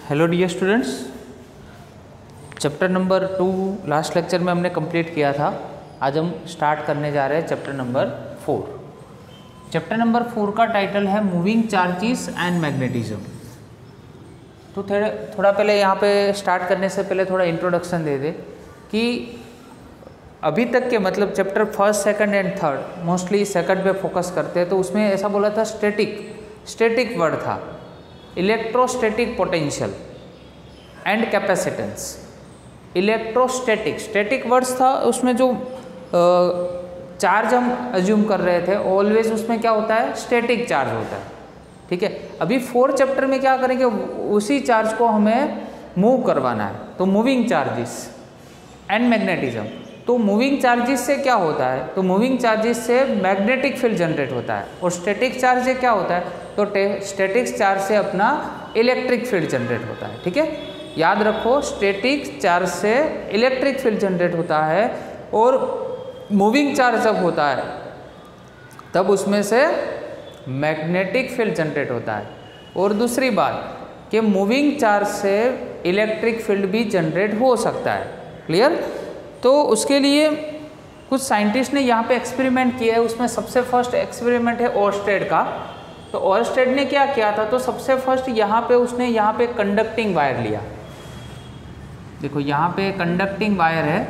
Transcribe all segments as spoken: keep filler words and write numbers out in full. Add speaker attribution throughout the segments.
Speaker 1: Hello dear students, chapter number two last lecture में हमने complete किया था। आज हम स्टार्ट करने जा रहे हैं chapter number four. Chapter number four का टाइटल है मूविंग चार्जेस एंड मैग्नेटिज्म। तो थोड़ा थोड़ा पहले यहाँ पे स्टार्ट करने से पहले थोड़ा इंट्रोडक्शन दे दे कि अभी तक के मतलब chapter first second and third mostly second पे फोकस करते हैं। तो उसमें ऐसा बोला था स्टैटिक स्टैटिक वर्ड था, electrostatic potential and capacitance. Electrostatic static words था, उसमें जो चार्ज हम अज्यूम कर रहे थे ऑलवेज उसमें क्या होता है, स्टैटिक चार्ज होता है। ठीक है, अभी फोर चैप्टर में क्या करेंगे, उसी चार्ज को हमें मूव करवाना है। तो मूविंग चार्जेस एंड मैग्नेटिज्म। तो मूविंग चार्जेस से क्या होता है, तो मूविंग चार्जेस से मैग्नेटिक फील्ड जनरेट होता है। और स्टैटिक चार्ज से क्या होता है, तो स्टैटिक चार्ज से अपना इलेक्ट्रिक फील्ड जनरेट होता है। ठीक है, याद रखो, स्टैटिक चार्ज से इलेक्ट्रिक फील्ड जनरेट होता है और मूविंग चार्ज जब होता है तब उसमें से मैग्नेटिक फील्ड जनरेट होता है। और दूसरी बात कि मूविंग चार्ज से इलेक्ट्रिक फील्ड भी जनरेट हो सकता है। क्लियर? तो उसके लिए कुछ साइंटिस्ट ने यहाँ पे एक्सपेरिमेंट किया है। उसमें सबसे फर्स्ट एक्सपेरिमेंट है ओर्स्टेड का। तो ओर्स्टेड ने क्या किया था, तो सबसे फर्स्ट यहाँ पे उसने यहाँ पे कंडक्टिंग वायर लिया। देखो यहाँ पे कंडक्टिंग वायर है।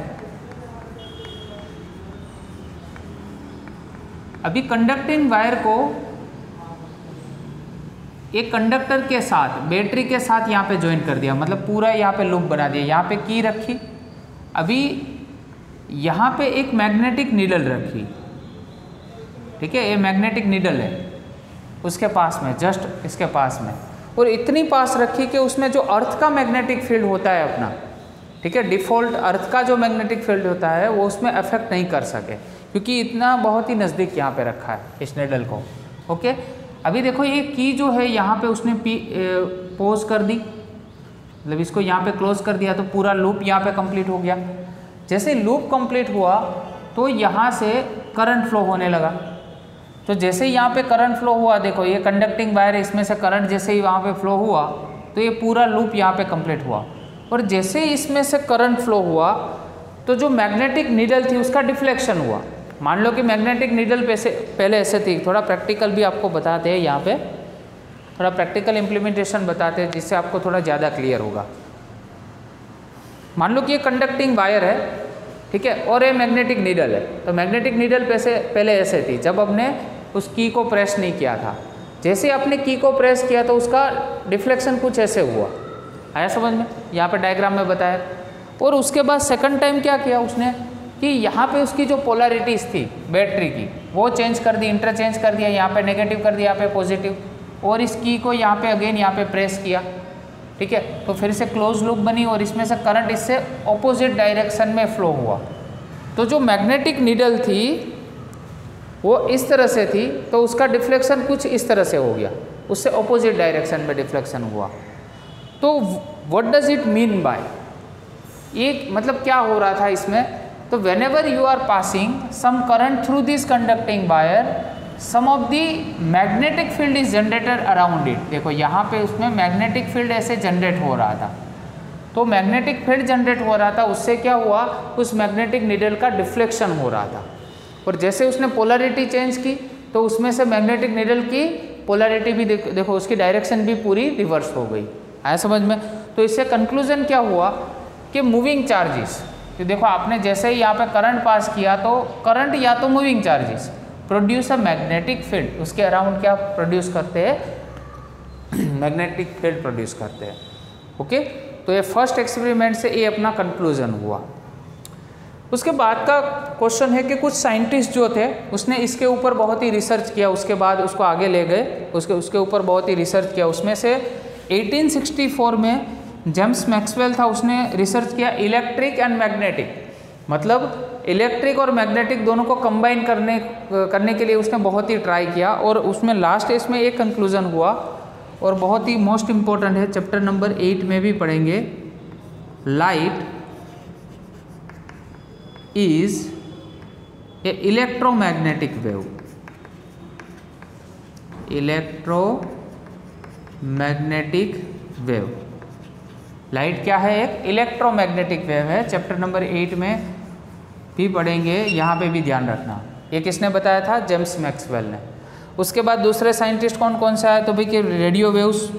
Speaker 1: अभी कंडक्टिंग वायर को एक कंडक्टर के साथ बैटरी के साथ यहाँ पे ज्वाइन कर दिया, मतलब पूरा यहाँ पे लूप बना दिया। यहाँ पे की रखी, अभी यहाँ पे एक मैग्नेटिक नीडल रखी। ठीक है, ये मैग्नेटिक नीडल है उसके पास में, जस्ट इसके पास में, और इतनी पास रखी कि उसमें जो अर्थ का मैग्नेटिक फील्ड होता है अपना, ठीक है, डिफ़ॉल्ट अर्थ का जो मैग्नेटिक फील्ड होता है वो उसमें अफेक्ट नहीं कर सके, क्योंकि इतना बहुत ही नज़दीक यहाँ पे रखा है इस नीडल को। ओके, अभी देखो ये की जो है यहाँ पे उसने पी पोज कर दी, मतलब इसको यहाँ पे क्लोज कर दिया, तो पूरा लूप यहाँ पे कंप्लीट हो गया। जैसे लूप कंप्लीट हुआ तो यहाँ से करंट फ्लो होने लगा। तो जैसे ही यहाँ पे करंट फ्लो हुआ, देखो ये कंडक्टिंग वायर है, इसमें से करंट जैसे ही वहाँ पे फ्लो हुआ तो ये पूरा लूप यहाँ पे कंप्लीट हुआ। और जैसे ही इसमें से करंट फ्लो हुआ तो जो मैग्नेटिक नीडल थी उसका डिफ्लेक्शन हुआ। मान लो कि मैग्नेटिक नीडल पैसे पहले ऐसे थी, थोड़ा प्रैक्टिकल भी आपको बताते हैं, यहाँ पे थोड़ा प्रैक्टिकल इम्प्लीमेंटेशन बताते हैं जिससे आपको थोड़ा ज़्यादा क्लियर होगा। मान लो कि ये कंडक्टिंग वायर है, ठीक है, और ये मैग्नेटिक नीडल है। तो मैग्नेटिक नीडल पैसे पहले ऐसे थी जब हमने उस की को प्रेस नहीं किया था। जैसे आपने की को प्रेस किया तो उसका डिफ्लेक्शन कुछ ऐसे हुआ। आया समझ में? यहाँ पे डायग्राम में बताया। और उसके बाद सेकंड टाइम क्या किया उसने कि यहाँ पे उसकी जो पोलैरिटीज़ थी बैटरी की वो चेंज कर दी, इंटरचेंज कर दिया। यहाँ पे नेगेटिव कर दिया, यहाँ पे पॉजिटिव, और इस की को यहाँ पे अगेन यहाँ पे प्रेस किया। ठीक है, तो फिर से क्लोज लूप बनी और इसमें से करंट इससे ऑपोजिट डायरेक्शन में फ्लो हुआ। तो जो मैग्नेटिक नीडल थी वो इस तरह से थी, तो उसका डिफ्लेक्शन कुछ इस तरह से हो गया, उससे ऑपोजिट डायरेक्शन में डिफ्लेक्शन हुआ। तो what does it mean by, ये मतलब क्या हो रहा था इसमें, तो whenever you are passing some current through this conducting wire, some of the magnetic field is generated around it. देखो यहाँ पे उसमें मैग्नेटिक फील्ड ऐसे जनरेट हो रहा था। तो मैग्नेटिक फील्ड जनरेट हो रहा था, उससे क्या हुआ, उस मैग्नेटिक नीडल का डिफ्लेक्शन हो रहा था। और जैसे उसने पोलैरिटी चेंज की तो उसमें से मैग्नेटिक नीडल की पोलैरिटी भी देखो, देखो उसकी डायरेक्शन भी पूरी रिवर्स हो गई। आया समझ में? तो इससे कंक्लूजन क्या हुआ कि मूविंग चार्जेस, तो देखो आपने जैसे ही यहाँ पे करंट पास किया तो करंट या तो moving charges produce a magnetic field, उसके अराउंड क्या प्रोड्यूस करते हैं, मैग्नेटिक फील्ड प्रोड्यूस करते हैं। ओके, तो ये फर्स्ट एक्सपेरिमेंट से ये अपना कंक्लूजन हुआ। उसके बाद का क्वेश्चन है कि कुछ साइंटिस्ट जो थे उसने इसके ऊपर बहुत ही रिसर्च किया, उसके बाद उसको आगे ले गए, उसके उसके ऊपर बहुत ही रिसर्च किया। उसमें से अठारह सौ चौंसठ में जेम्स मैक्सवेल था, उसने रिसर्च किया इलेक्ट्रिक एंड मैग्नेटिक, मतलब इलेक्ट्रिक और मैग्नेटिक दोनों को कंबाइन करने करने के लिए उसने बहुत ही ट्राई किया। और उसमें लास्ट इसमें एक कंक्लूजन हुआ, और बहुत ही मोस्ट इम्पोर्टेंट है, चैप्टर नंबर एट में भी पढ़ेंगे। Light is a electromagnetic wave, electromagnetic wave. Light क्या है? एक इलेक्ट्रोमैग्नेटिक वेव है। चैप्टर नंबर एट में भी पढ़ेंगे, यहाँ पे भी ध्यान रखना। ये किसने बताया था? जेम्स मैक्सवेल ने। उसके बाद दूसरे साइंटिस्ट कौन कौन सा है? तो भाई कि रेडियो वेव्स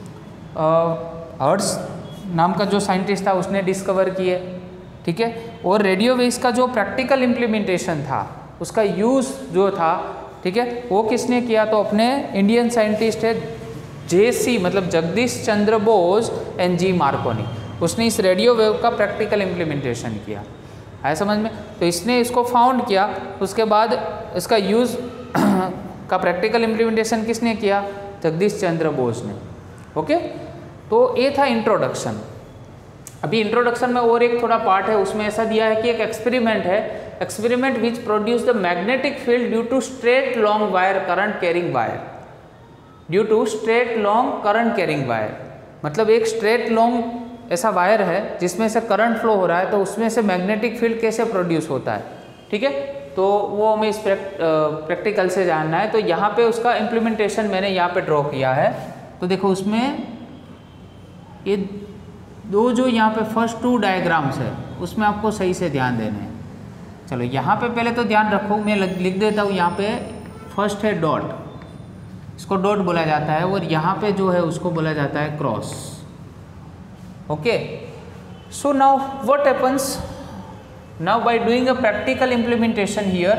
Speaker 1: हर्ट्ज नाम का जो साइंटिस्ट था उसने डिस्कवर किए, ठीक है। और रेडियो वेव्स का जो प्रैक्टिकल इम्प्लीमेंटेशन था, उसका यूज़ जो था, ठीक है, वो किसने किया? तो अपने इंडियन साइंटिस्ट है जे सी मतलब Jagdish Chandra Bose and G Marconi. उसने इस रेडियो वेव का प्रैक्टिकल इम्प्लीमेंटेशन किया है समझ में। तो इसने इसको फाउंड किया, उसके बाद इसका यूज़ का प्रैक्टिकल इम्प्लीमेंटेशन किसने किया? जगदीश चंद्र बोस ने। ओके, तो ये था इंट्रोडक्शन। अभी इंट्रोडक्शन में और एक थोड़ा पार्ट है, उसमें ऐसा दिया है कि एक एक्सपेरिमेंट है, experiment which produce the magnetic field due to straight long wire current carrying wire, due to straight long current carrying wire. मतलब एक स्ट्रेट लॉन्ग ऐसा वायर है जिसमें से करंट फ्लो हो रहा है, तो उसमें से मैग्नेटिक फील्ड कैसे प्रोड्यूस होता है, ठीक है। तो वो हमें इस प्रैक्टिकल से जानना है। तो यहाँ पे उसका इम्प्लीमेंटेशन मैंने यहाँ पे ड्रॉ किया है। तो देखो उसमें ये दो जो यहाँ पे फर्स्ट टू डायग्राम्स है उसमें आपको सही से ध्यान देने हैं। चलो यहाँ पे पहले तो ध्यान रखो, मैं लिख देता हूँ यहाँ पे फर्स्ट है डॉट, इसको डॉट बोला जाता है, और यहाँ पे जो है उसको बोला जाता है cross. Okay, so now what happens now by doing a practical implementation here.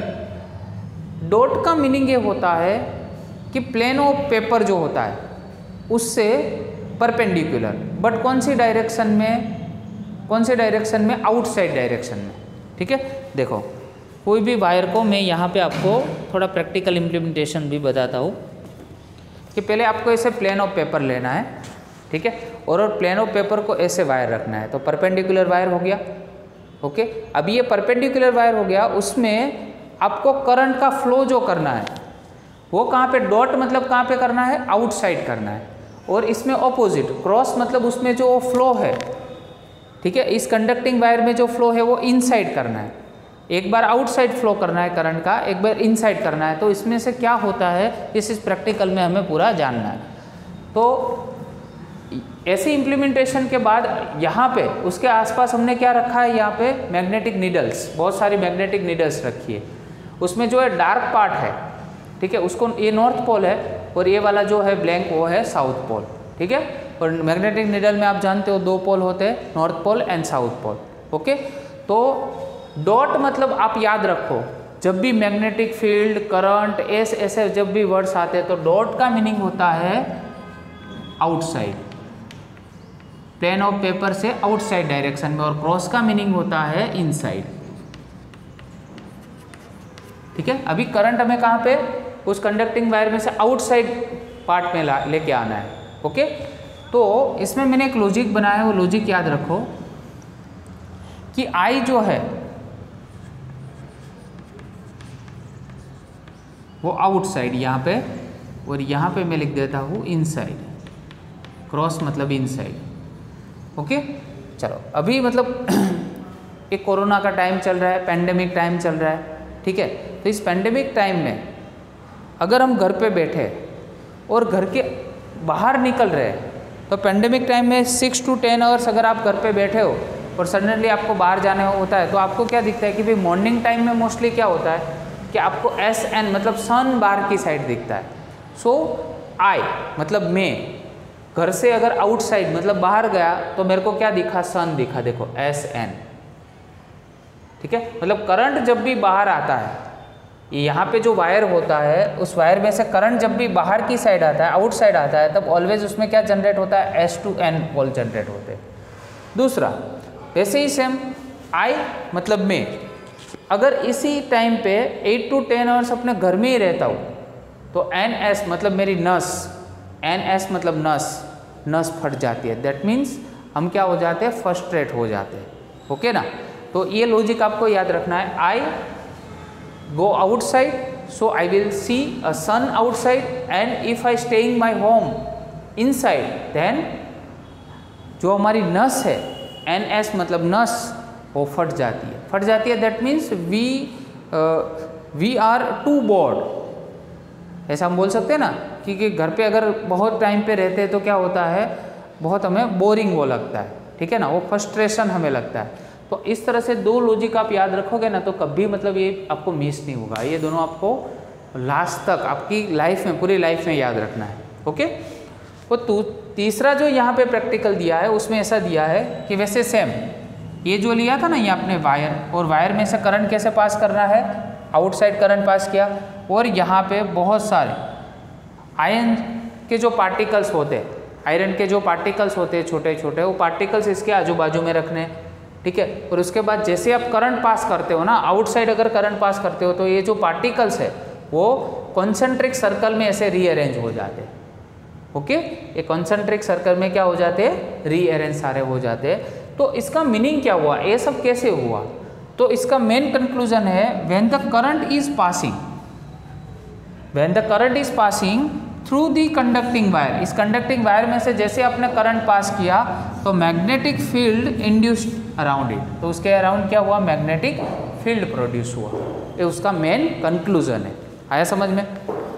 Speaker 1: Dot का मीनिंग ये होता है कि प्लेन ऑफ पेपर जो होता है उससे परपेंडिकुलर, बट कौन सी डायरेक्शन में? कौन से डायरेक्शन में? आउटसाइड डायरेक्शन में, ठीक है। देखो कोई भी वायर को मैं यहाँ पे आपको थोड़ा प्रैक्टिकल इम्प्लीमेंटेशन भी बताता हूँ कि पहले आपको ऐसे प्लेन ऑफ पेपर लेना है, ठीक है, और और प्लेन ऑफ पेपर को ऐसे वायर रखना है। तो परपेंडिकुलर वायर हो गया। ओके, अब ये परपेंडिकुलर वायर हो गया, उसमें आपको करंट का फ्लो जो करना है वो कहाँ पे? डॉट मतलब कहाँ पे करना है? आउटसाइड करना है। और इसमें ऑपोजिट क्रॉस मतलब उसमें जो फ्लो है, ठीक है, इस कंडक्टिंग वायर में जो फ्लो है वो इनसाइड करना है। एक बार आउटसाइड फ्लो करना है करंट का, एक बार इनसाइड करना है। तो इसमें से क्या होता है इस इस प्रैक्टिकल में हमें पूरा जानना है। तो ऐसी इम्प्लीमेंटेशन के बाद यहाँ पे उसके आसपास हमने क्या रखा है? यहाँ पे मैग्नेटिक नीडल्स, बहुत सारी मैग्नेटिक नीडल्स रखी है। उसमें जो है डार्क पार्ट है, ठीक है, उसको ये नॉर्थ पोल है, और ये वाला जो है ब्लैंक वो है साउथ पोल, ठीक है। और मैग्नेटिक नीडल में आप जानते हो दो पोल होते हैं, north pole and south pole. Okay, तो डॉट मतलब आप याद रखो, जब भी मैग्नेटिक फील्ड, करंट, ऐसे ऐसे जब भी वर्ड्स आते हैं तो डॉट का मीनिंग होता है आउटसाइड, प्लेन ऑफ पेपर से आउटसाइड डायरेक्शन में, और क्रॉस का मीनिंग होता है इनसाइड, ठीक है। अभी करंट हमें कहाँ पे? उस कंडक्टिंग वायर में से आउटसाइड पार्ट में लेके आना है। ओके, तो इसमें मैंने एक लॉजिक बनाया है, वो लॉजिक याद रखो कि आई जो है वो आउटसाइड यहाँ पे, और यहाँ पे मैं लिख देता हूँ इनसाइड, क्रॉस मतलब इनसाइड। ओके, चलो अभी मतलब एक कोरोना का टाइम चल रहा है, पेंडेमिक टाइम चल रहा है, ठीक है। तो इस पेंडेमिक टाइम में अगर हम घर पे बैठे और घर के बाहर निकल रहे हैं, तो पेंडेमिक टाइम में सिक्स टू टेन आवर्स अगर आप घर पे बैठे हो और सडनली आपको बाहर जाने होता है, तो आपको क्या दिखता है कि भाई मॉर्निंग टाइम में मोस्टली क्या होता है कि आपको एस एन मतलब सन बाहर की साइड दिखता है। सो आई मतलब मैं घर से अगर आउटसाइड मतलब बाहर गया तो मेरे को क्या दिखा? सन दिखा, देखो एस एन, ठीक है। मतलब करंट जब भी बाहर आता है, यहाँ पे जो वायर होता है उस वायर में से करंट जब भी बाहर की साइड आता है, आउटसाइड आता है, तब ऑलवेज उसमें क्या जनरेट होता है? S to N pole generate होते हैं। दूसरा वैसे ही सेम आई मतलब मैं अगर इसी टाइम पे एट टू टेन आवर्स अपने घर में ही रहता हूँ, तो एन एस मतलब मेरी नस, एन एस मतलब नस, नस फट जाती है। दैट मीन्स हम क्या हो जाते हैं? फ्रस्ट्रेट हो जाते हैं। ओके ना, तो ये लॉजिक आपको याद रखना है। आई go outside, so I will see a sun outside, and if I staying my home inside, then जो हमारी नस है एन एस मतलब नस, वो फट जाती है, फट जाती है। That means we we are to board, ऐसा हम बोल सकते हैं ना, क्योंकि घर पे अगर बहुत टाइम पे रहते हैं तो क्या होता है, बहुत हमें बोरिंग वो लगता है, ठीक है ना, वो फ्रस्ट्रेशन हमें लगता है। तो इस तरह से दो लॉजिक आप याद रखोगे ना तो कभी मतलब ये आपको मिस नहीं होगा, ये दोनों आपको लास्ट तक आपकी लाइफ में, पूरी लाइफ में याद रखना है। ओके, तो तीसरा जो यहाँ पे प्रैक्टिकल दिया है उसमें ऐसा दिया है कि वैसे सेम ये जो लिया था ना ये आपने वायर, और वायर में से करंट कैसे पास करना है, आउटसाइड करंट पास किया, और यहाँ पे बहुत सारे आयरन के जो पार्टिकल्स होते हैं, आयरन के जो पार्टिकल्स होते हैं छोटे छोटे, वो पार्टिकल्स इसके आजू बाजू में रखने, ठीक है। और उसके बाद जैसे आप करंट पास करते हो ना, आउटसाइड अगर करंट पास करते हो तो ये जो पार्टिकल्स है वो कॉन्सेंट्रिक सर्कल में ऐसे रीअरेंज हो जाते हैं। ओके, ये कॉन्सेंट्रिक सर्कल में क्या हो जाते हैं, रीअरेंज सारे हो जाते हैं। तो इसका मीनिंग क्या हुआ, ये सब कैसे हुआ, तो इसका मेन कंक्लूजन है when the current is passing, when the current is passing through the conducting wire, इस कंडक्टिंग वायर में से जैसे आपने करंट पास किया तो magnetic field induced around it, तो उसके अराउंड क्या हुआ, मैग्नेटिक फील्ड प्रोड्यूस हुआ। ये उसका मेन कंक्लूजन है। आया समझ में?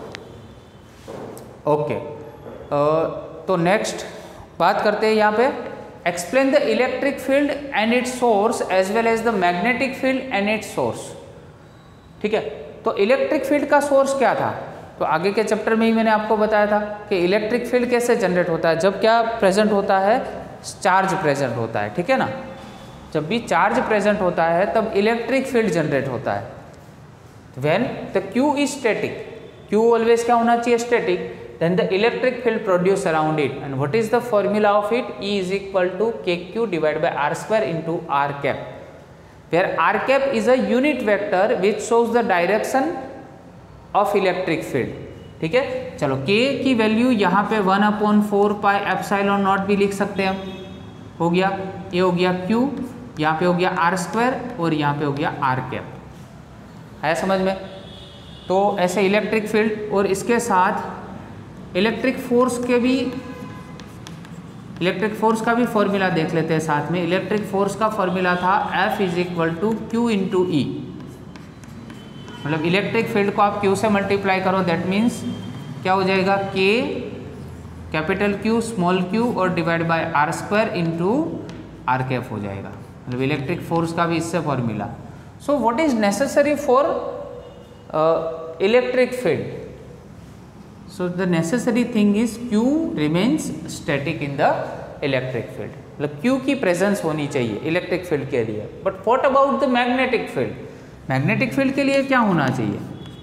Speaker 1: ओके, तो नेक्स्ट बात करते हैं यहाँ पे, explain the electric field and its source as well as the magnetic field and its source. ठीक है, तो इलेक्ट्रिक फील्ड का सोर्स क्या था, तो आगे के चैप्टर में ही मैंने आपको बताया था कि इलेक्ट्रिक फील्ड कैसे जनरेट होता है, जब क्या प्रेजेंट होता है, चार्ज प्रेजेंट होता है। ठीक है ना, जब भी चार्ज प्रेजेंट होता है तब इलेक्ट्रिक फील्ड जनरेट होता है। When the Q is static, Q always क्या होना चाहिए, static, then the electric field produced around it, and what is the formula of it, E is equal to K Q divided by R square into R cap, where R cap is a unit vector which shows the direction of electric field। ठीक है, चलो K की value यहाँ पे one upon four pi epsilon naught भी लिख सकते हैं हम, हो गया, ये हो गया Q, यहाँ पे हो गया R स्क्वायर और यहाँ पे हो गया R कैप। है समझ में? तो ऐसे इलेक्ट्रिक फील्ड, और इसके साथ इलेक्ट्रिक फोर्स के भी, इलेक्ट्रिक फोर्स का भी फॉर्मूला देख लेते हैं साथ में। इलेक्ट्रिक फोर्स का फॉर्मूला था F is equal to Q into E, मतलब इलेक्ट्रिक फील्ड को आप Q से मल्टीप्लाई करो, दैट मीन्स क्या हो जाएगा, K capital Q small q और divide by R square into R cap हो जाएगा, मतलब इलेक्ट्रिक फोर्स का भी इससे formula. So what is necessary for electric field, so the necessary thing is Q remains static in the electric field, मतलब Q की presence होनी चाहिए इलेक्ट्रिक फील्ड के लिए। But what about the magnetic field, magnetic field के लिए क्या होना चाहिए,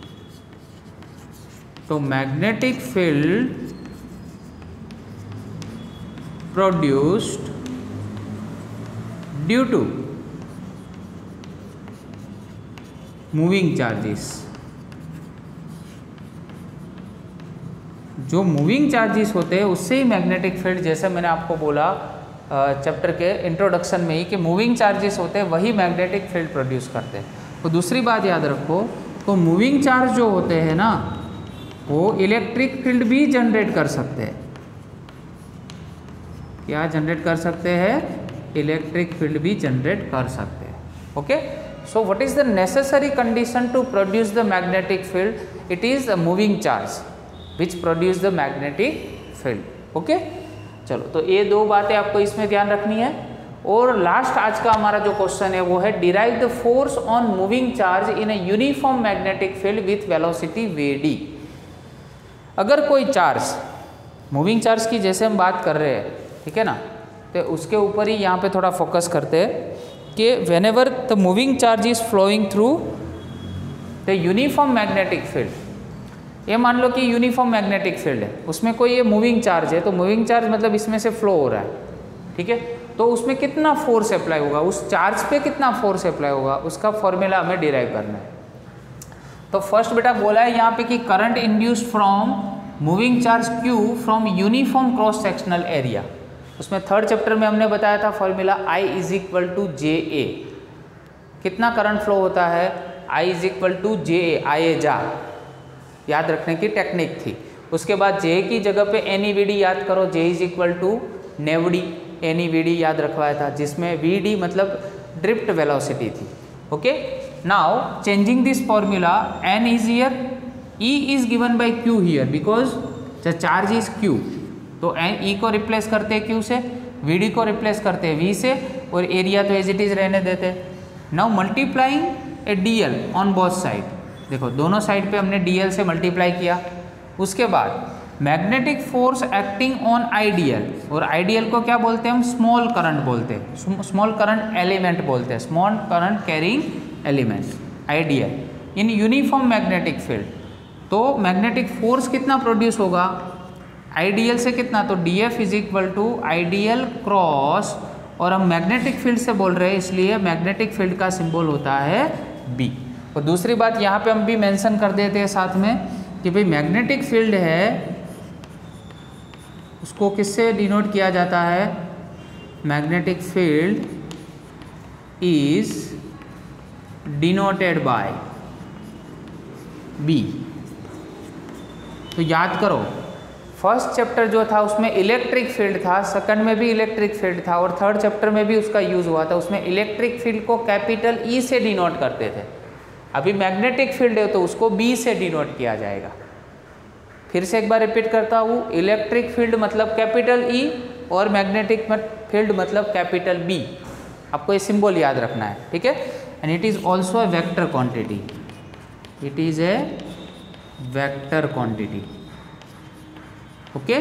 Speaker 1: तो magnetic field produced due to moving charges, जो मूविंग चार्जेस होते हैं उससे ही मैग्नेटिक फील्ड, जैसे मैंने आपको बोला चैप्टर के इंट्रोडक्शन में ही कि मूविंग चार्जेस होते हैं वही मैग्नेटिक फील्ड प्रोड्यूस करते हैं। तो दूसरी बात याद रखो, तो मूविंग चार्ज जो होते हैं ना वो इलेक्ट्रिक फील्ड भी जनरेट कर सकते हैं। क्या जनरेट कर सकते हैं, इलेक्ट्रिक फील्ड भी जनरेट कर सकते हैं। Okay, so what is the necessary condition to produce the magnetic field, it is the moving charge which produce the magnetic field. Okay, चलो तो ये दो बातें आपको इसमें ध्यान रखनी है। और लास्ट आज का हमारा जो क्वेश्चन है वो है derive the force on moving charge in a uniform magnetic field with velocity V D. अगर कोई चार्ज, मूविंग चार्ज की जैसे हम बात कर रहे हैं, ठीक है ना, तो उसके ऊपर ही यहाँ पे थोड़ा फोकस करते हैं कि whenever the moving charge is flowing through the uniform magnetic field, ये मान लो कि यूनिफॉर्म मैग्नेटिक फील्ड है, उसमें कोई ये मूविंग चार्ज है, तो मूविंग चार्ज मतलब इसमें से फ्लो हो रहा है, ठीक है, तो उसमें कितना फोर्स अप्लाई होगा, उस चार्ज पे कितना फोर्स अप्लाई होगा, उसका फॉर्मूला हमें डिराइव करना है। तो फर्स्ट बेटा बोला है यहाँ पे कि current induced from moving charge Q from uniform cross sectional area, उसमें थर्ड चैप्टर में हमने बताया था formula I is equal to J A, कितना करंट फ्लो होता है, I is equal to J A, आए जा याद रखने की टेक्निक थी। उसके बाद J की जगह पे एन ई वी डी याद करो, J इज इक्वल टू नेवडी, एन ई वी डी याद रखवाया था, जिसमें V D मतलब ड्रिफ्ट वेलोसिटी थी। Okay, now changing this formula, N is here, E is given by Q here because the charge is Q, तो N E को replace करते हैं Q से, वी डी को रिप्लेस करते हैं वी से और एरिया तो एज इट इज रहने देते हैं। Now multiplying A D L on both side, देखो दोनों साइड पे हमने डी एल से मल्टीप्लाई किया। उसके बाद magnetic force acting on IDL, और आइडियल को क्या बोलते हैं हम, स्मॉल करंट बोलते हैं, स्मॉल करंट एलिमेंट बोलते हैं, small current carrying element IDL in uniform magnetic field. तो मैग्नेटिक फोर्स कितना प्रोड्यूस होगा आइडियल से, कितना, तो D F is equal to IDL cross, और हम मैग्नेटिक फील्ड से बोल रहे हैं इसलिए मैग्नेटिक फील्ड का सिंबल होता है बी। और दूसरी बात यहाँ पे हम भी मेंशन कर देते हैं साथ में कि भाई मैग्नेटिक फील्ड है उसको किससे डिनोट किया जाता है, magnetic field is denoted by B. तो याद करो फर्स्ट चैप्टर जो था उसमें इलेक्ट्रिक फील्ड था, सेकंड में भी इलेक्ट्रिक फील्ड था और थर्ड चैप्टर में भी उसका यूज हुआ था। उसमें इलेक्ट्रिक फील्ड को कैपिटल ई से डिनोट करते थे, अभी मैग्नेटिक फील्ड है तो उसको बी से डिनोट किया जाएगा। फिर से एक बार रिपीट करता हूँ, इलेक्ट्रिक फील्ड मतलब कैपिटल ई और मैग्नेटिक फील्ड मतलब कैपिटल बी। आपको ये सिंबल याद रखना है, ठीक है। And it is also a vector quantity, it is a vector quantity, okay.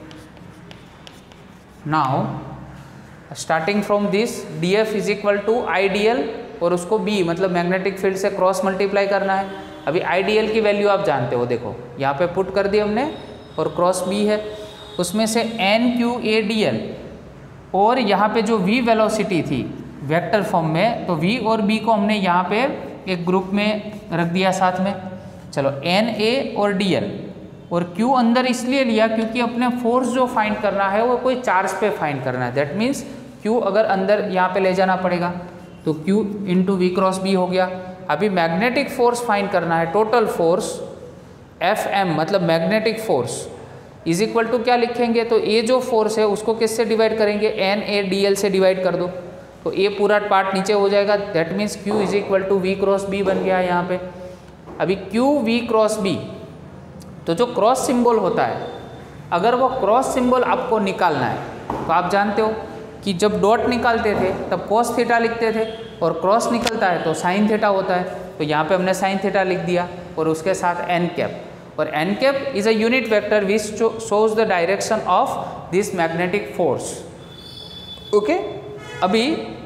Speaker 1: Now starting from this D F is equal to IDL और उसको बी मतलब मैग्नेटिक फील्ड से क्रॉस मल्टीप्लाई करना है। अभी आइडियल की वैल्यू आप जानते हो, देखो यहाँ पे पुट कर दी हमने और क्रॉस बी है, उसमें से N Q A D L और यहाँ पे जो v वेलोसिटी थी वेक्टर फॉर्म में, तो v और b को हमने यहाँ पे एक ग्रुप में रख दिया साथ में। चलो एन ए और डी एल और q अंदर इसलिए लिया क्योंकि अपने फोर्स जो फाइंड करना है वो कोई चार्ज पे फाइंड करना है। दैट मीन्स q अगर अंदर यहाँ पे ले जाना पड़ेगा तो q into V cross B हो गया। अभी मैग्नेटिक फोर्स फाइंड करना है, टोटल फोर्स एफ एम मतलब magnetic force is equal to क्या लिखेंगे, तो ये जो फोर्स है उसको किससे डिवाइड करेंगे, एन ए डी एल से डिवाइड कर दो तो ये पूरा पार्ट नीचे हो जाएगा। That means Q is equal to V cross B बन गया यहाँ पे। अभी क्यू वी क्रॉस बी, तो जो क्रॉस सिंबल होता है अगर वो क्रॉस सिंबल आपको निकालना है तो आप जानते हो कि जब डॉट निकालते थे तब कॉस थीटा लिखते थे और क्रॉस निकलता है तो साइन थीटा होता है। तो यहाँ पे हमने साइन थीटा लिख दिया और उसके साथ एन कैप, और N cap is a unit vector which shows the direction of this magnetic force, okay. अभी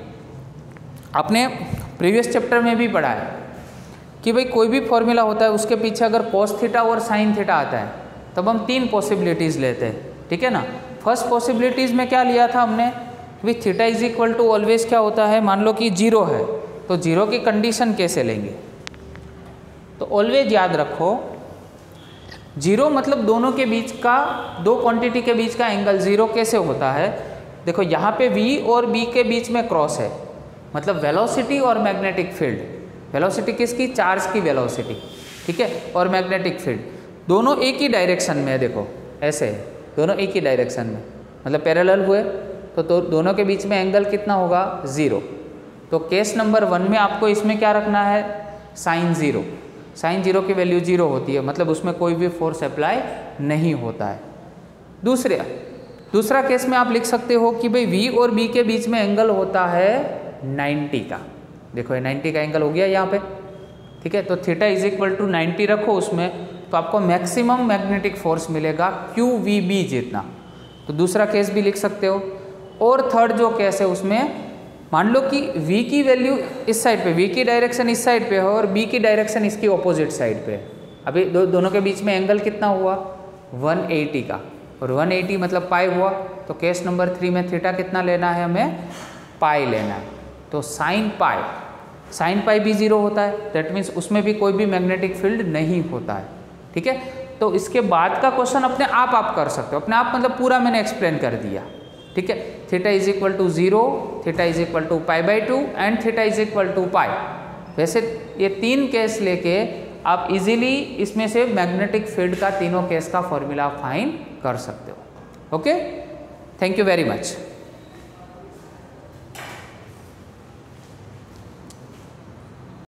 Speaker 1: आपने प्रीवियस चैप्टर में भी पढ़ा है कि भाई कोई भी फॉर्मूला होता है उसके पीछे अगर कॉस थीटा और साइन थीटा आता है तब हम तीन पॉसिबिलिटीज़ लेते हैं, ठीक है ना। फर्स्ट पॉसिबिलिटीज़ में क्या लिया था हमने, with theta is equal to always क्या होता है, मान लो कि जीरो है तो जीरो की कंडीशन कैसे लेंगे, तो ऑलवेज याद रखो जीरो मतलब दोनों के बीच का, दो क्वांटिटी के बीच का एंगल जीरो कैसे होता है। देखो यहाँ पे v और b के बीच में क्रॉस है मतलब वेलोसिटी और मैग्नेटिक फील्ड, वेलोसिटी किसकी, चार्ज की वेलोसिटी, ठीक है, और मैग्नेटिक फील्ड दोनों एक ही डायरेक्शन में है। देखो ऐसे है, दोनों एक ही डायरेक्शन में मतलब पैरेलल हुए तो, तो दोनों के बीच में एंगल कितना होगा, ज़ीरो। तो केस नंबर वन में आपको इसमें क्या रखना है, साइन ज़ीरो, साइन जीरो की वैल्यू जीरो होती है मतलब उसमें कोई भी फोर्स अप्लाई नहीं होता है। दूसरे दूसरा केस में आप लिख सकते हो कि भाई v और b के बीच में एंगल होता है नाइन्टी का, देखो ये नाइन्टी का एंगल हो गया यहाँ पे, ठीक है। तो theta is equal to ninety रखो उसमें तो आपको मैक्सिमम मैग्नेटिक फोर्स मिलेगा क्यू वी बी जितना। तो दूसरा केस भी लिख सकते हो। और थर्ड जो केस है उसमें मान लो कि v की वैल्यू इस साइड पे, v की डायरेक्शन इस साइड पे है और b की डायरेक्शन इसकी ऑपोजिट साइड पे है। अभी दो, दोनों के बीच में एंगल कितना हुआ, वन एटी का, और वन एटी मतलब पाई हुआ। तो केस नंबर थ्री में थीटा कितना लेना है, हमें पाई लेना है। तो साइन पाई, साइन पाई भी जीरो होता है, दैट मीन्स उसमें भी कोई भी मैग्नेटिक फील्ड नहीं होता है, ठीक है। तो इसके बाद का क्वेश्चन अपने आप आप कर सकते हो, अपने आप मतलब पूरा मैंने एक्सप्लेन कर दिया, ठीक है। Theta is equal to zero, theta is equal to pi by two and theta is equal to pi. वैसे ये तीन केस लेके आप इजीली इसमें से मैग्नेटिक फील्ड का तीनों केस का फॉर्मूला फाइंड कर सकते हो, okay. Thank you very much.